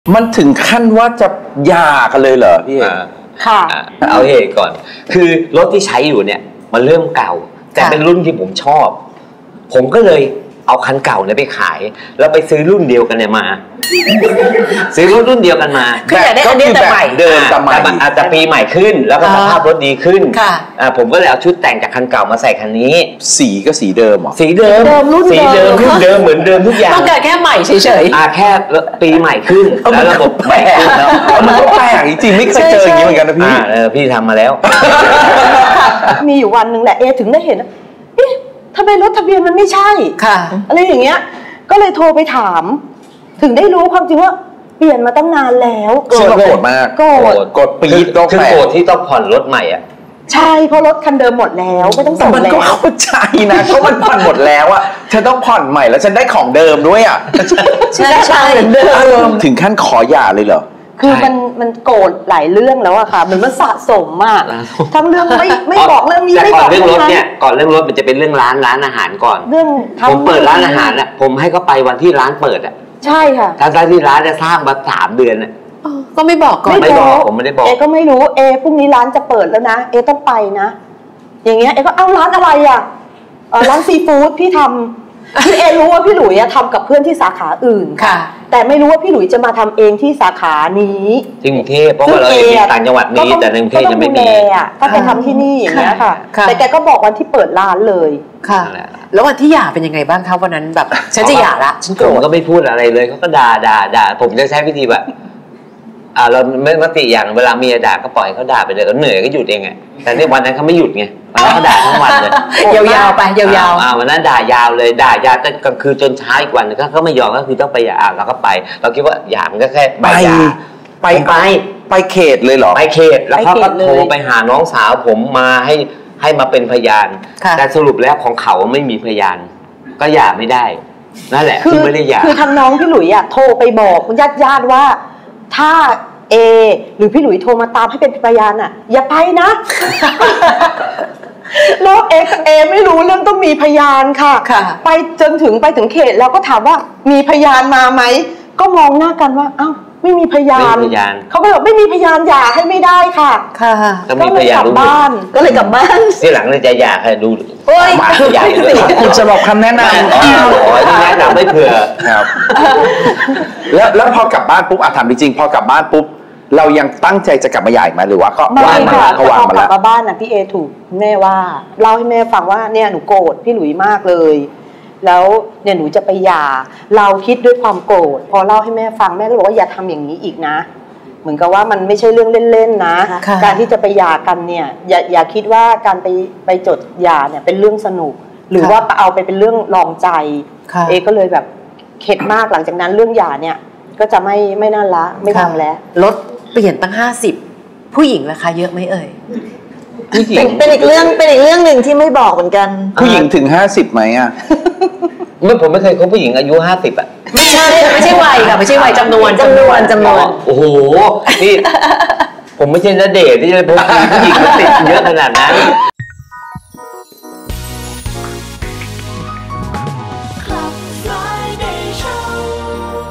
มันถึงขั้นว่าจะหย่ากันเลยเหรอพี่เอกค่ะเอาเหตุก่อนคือรถที่ใช้อยู่เนี่ยมันเริ่มเก่าแต่เป็นรุ่นที่ผมชอบผมก็เลยเอาคันเก่าเนี่ยไปขายแล้วไปซื้อรุ่นเดียวกันเนี่ยมาซื้อรุ่นเดียวกันมาคืออยากได้อันนี้แต่ใหม่เดิมแต่ใหม่อาจจะปีใหม่ขึ้นแล้วก็สภาพรถดีขึ้นผมก็เลยเอาชุดแต่งจากคันเก่ามาใส่คันนี้สีก็สีเดิมหรอสีเดิมสีเดิมรุ่นเดิมเหมือนเดิมทุกอย่างต้องการแค่ใหม่เฉยๆแค่ปีใหม่ขึ้นแล้วระบบใหม่ขึ้นแล้วมันก็แปลกจริงๆไม่เคยเจออย่างนี้เหมือนกันนะพี่พี่ทำมาแล้วมีอยู่วันหนึ่งแหละถึงได้เห็นทำไมรถทะเบียนมันไม่ใช่ค่ะอะไรอย่างเงี้ยก็เลยโทรไปถามถึงได้รู้ความจริงว่าเปลี่ยนมาตั้งนานแล้วโกรธมากโกรธปี๊ดต้องโกรธที่ต้องผ่อนรถใหม่อ่ะใช่เพราะรถคันเดิมหมดแล้วไม่ต้องส่งแล้วมันก็เข้าใจนะเพราะมันผ่อนหมดแล้วอ่ะฉันต้องผ่อนใหม่แล้วฉันได้ของเดิมด้วยอ่ะใช่เดิมถึงขั้นขอหย่าเลยเหรอคือมันโกรธหลายเรื่องแล้วอะค่ะมันสะสมมากทั้งเรื่องไม่บอกเรื่องนี้ไม่บอกเรื่องรถเนี่ยก่อนเรื่องรถมันจะเป็นเรื่องร้านอาหารก่อนเรื่องผมเปิดร้านอาหารอะผมให้เขาไปวันที่ร้านเปิดอะใช่ค่ะทั้งที่ร้านจะสร้างมา3 เดือนอะก็ไม่บอกก่อนไม่บอกผมไม่ได้บอกก็ไม่รู้พรุ่งนี้ร้านจะเปิดแล้วนะต้องไปนะอย่างเงี้ยก็เอาร้านอะไรอะร้านซีฟู้ดพี่ทำพี่รู้ว่าพี่หลุยทำกับเพื่อนที่สาขาอื่นค่ะแต่ไม่รู้ว่าพี่หลุยจะมาทำเองที่สาขานี้ที่กรุงเทพเพราะว่าเราอยู่ต่างจังหวัดมีแต่ในกรุงเทพยังไม่มีก็ไปทำที่นี่อย่างเงี้ยค่ะแต่แกก็บอกวันที่เปิดร้านเลยค่ะแล้ววันที่หย่าเป็นยังไงบ้างคะวันนั้นแบบฉันจะหย่าละฉันโกรธก็ไม่พูดอะไรเลยเขาก็ด่าผมจะใช้วิธีแบบเราไม่มติอย่างเวลาเมียด่าก็ปล่อยเขาด่าไปเลยก็เหนื่อยก็หยุดเองไงแต่ในวันนั้นเขาไม่หยุดไงวันนั้นเขาด่าทั้งวันเลยยาวๆไปยาวๆวันนั้นด่ายาวเลยด่ายาวจนกลางคืนจนเช้าอีกวันก็ไม่ยอมก็คือต้องไปหย่าเราก็ไปเราคิดว่าหย่ามันก็แค่ไปเขตเลยเหรอไปเขตแล้วเขาก็โทรไปหาน้องสาวผมมาให้มาเป็นพยานแต่สรุปแล้วของเขาไม่มีพยานก็หย่าไม่ได้นั่นแหละที่ไม่ได้หย่าคือทางน้องพี่หลุยโทรไปบอกญาติว่าถ้าหรือพี่หลุยโทรมาตามให้เป็นพยานอย่าไปนะแล้วไม่รู้เรื่องต้องมีพยานค่ะไปจนไปถึงเขตแล้วก็ถามว่ามีพยานมาไหมก็มองหน้ากันว่าอ้าวไม่มีพยานเขาก็บอกไม่มีพยานหย่าให้ไม่ได้ค่ะก็เลยกลับบ้านที่หลังเลยจะหย่าให้ดูมาใหญ่เลยคุณจะบอกคำแนะนำแนะนำไม่เผื่อครับแล้วพอกลับบ้านปุ๊บถามจริงๆพอกลับบ้านปุ๊บเรายังตั้งใจจะกลับมาใหญ่ไหมหรือว่าก็วางมาแล้วเขาวางมาแล้วกลับมาบ้านพี่ถูกแม่ว่าเล่าให้แม่ฟังว่าเนี่ยหนูโกรธพี่หลุยมากเลยแล้วเนี่ยหนูจะไปหย่าเราคิดด้วยความโกรธพอเล่าให้แม่ฟังแม่ก็บอกว่าอย่าทำอย่างนี้อีกนะเหมือนกับว่ามันไม่ใช่เรื่องเล่นๆนะการที่จะไปหย่ากันเนี่ยอย่าคิดว่าการไปจดหย่าเนี่ยเป็นเรื่องสนุกหรือว่าเอาไปเป็นเรื่องลองใจก็เลยแบบเข็ดมากหลังจากนั้นเรื่องหย่าเนี่ยก็จะไม่น่าละไม่ทำแล้วรถเปลี่ยนตั้ง50ผู้หญิงราคาเยอะไหมเอ่ยเป็นอีกเรื่องหนึ่งที่ไม่บอกเหมือนกันผู้หญิงถึง50ไหมผมไม่เคยคบผู้หญิงอายุ50 ไม่ใช่วัยค่ะไม่ใช่วัยจำนวนโอ้โหนี่ผมไม่ใช่ณเดชน์ที่จะพบผู้หญิงติดเยอะขนาดนั้น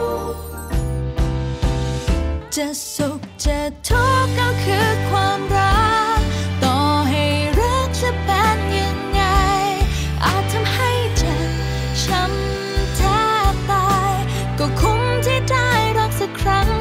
จะสุขจะทุกข์ก็คือความรัก